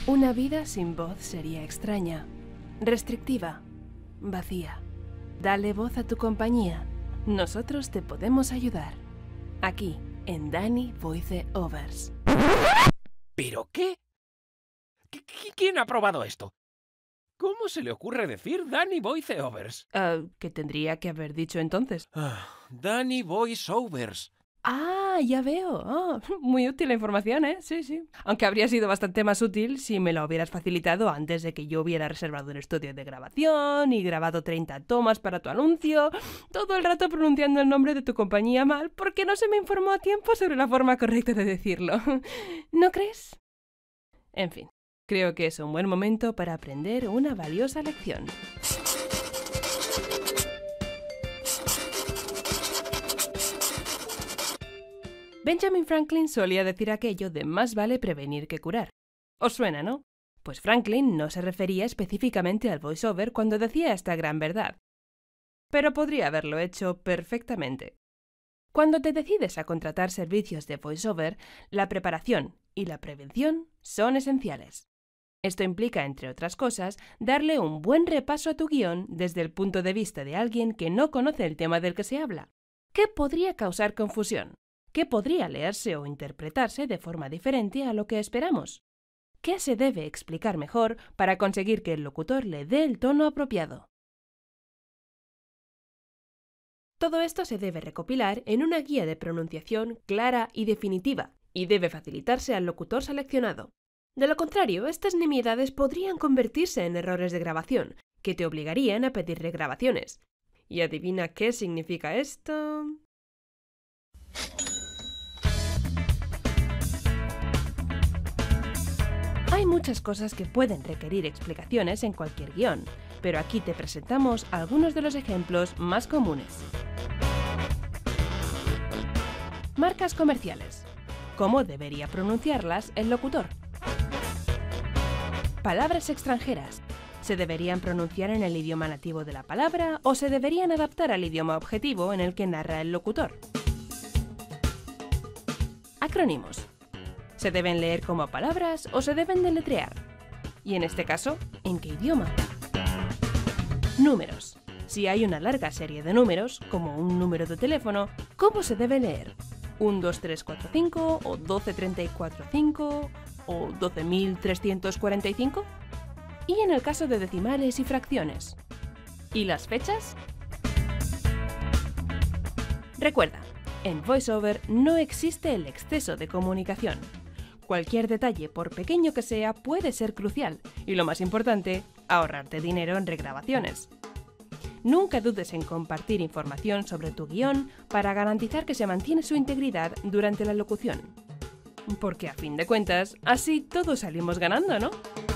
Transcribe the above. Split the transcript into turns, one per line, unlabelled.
Una vida sin voz sería extraña, restrictiva, vacía. Dale voz a tu compañía. Nosotros te podemos ayudar. Aquí, en Danny Voice Overs.
¿Pero qué? ¿Quién ha probado esto? ¿Cómo se le ocurre decir Danny Voice Overs?
¿Qué tendría que haber dicho entonces?
Danny Voice Overs.
Ah, ya veo. Muy útil la información, ¿eh? Sí. Aunque habría sido bastante más útil si me lo hubieras facilitado antes de que yo hubiera reservado un estudio de grabación y grabado 30 tomas para tu anuncio, todo el rato pronunciando el nombre de tu compañía mal porque no se me informó a tiempo sobre la forma correcta de decirlo. ¿No crees? En fin, creo que es un buen momento para aprender una valiosa lección. Benjamin Franklin solía decir aquello de más vale prevenir que curar. ¿Os suena, no? Pues Franklin no se refería específicamente al voiceover cuando decía esta gran verdad. Pero podría haberlo hecho perfectamente. Cuando te decides a contratar servicios de voiceover, la preparación y la prevención son esenciales. Esto implica, entre otras cosas, darle un buen repaso a tu guión desde el punto de vista de alguien que no conoce el tema del que se habla. ¿Qué podría causar confusión? ¿Qué podría leerse o interpretarse de forma diferente a lo que esperamos? ¿Qué se debe explicar mejor para conseguir que el locutor le dé el tono apropiado? Todo esto se debe recopilar en una guía de pronunciación clara y definitiva, y debe facilitarse al locutor seleccionado. De lo contrario, estas nimiedades podrían convertirse en errores de grabación, que te obligarían a pedir regrabaciones. ¿Y adivina qué significa esto? Hay muchas cosas que pueden requerir explicaciones en cualquier guión, pero aquí te presentamos algunos de los ejemplos más comunes. Marcas comerciales. ¿Cómo debería pronunciarlas el locutor? Palabras extranjeras. ¿Se deberían pronunciar en el idioma nativo de la palabra o se deberían adaptar al idioma objetivo en el que narra el locutor? Acrónimos. ¿Se deben leer como palabras o se deben deletrear? Y en este caso, ¿en qué idioma? Números. Si hay una larga serie de números, como un número de teléfono, ¿cómo se debe leer? ¿1, 2, 3, 4, 5 o 12, 34, 5 o 12.345? ¿Y en el caso de decimales y fracciones? ¿Y las fechas? Recuerda, en VoiceOver no existe el exceso de comunicación. Cualquier detalle, por pequeño que sea, puede ser crucial y, lo más importante, ahorrarte dinero en regrabaciones. Nunca dudes en compartir información sobre tu guión para garantizar que se mantiene su integridad durante la locución. Porque a fin de cuentas, así todos salimos ganando, ¿no?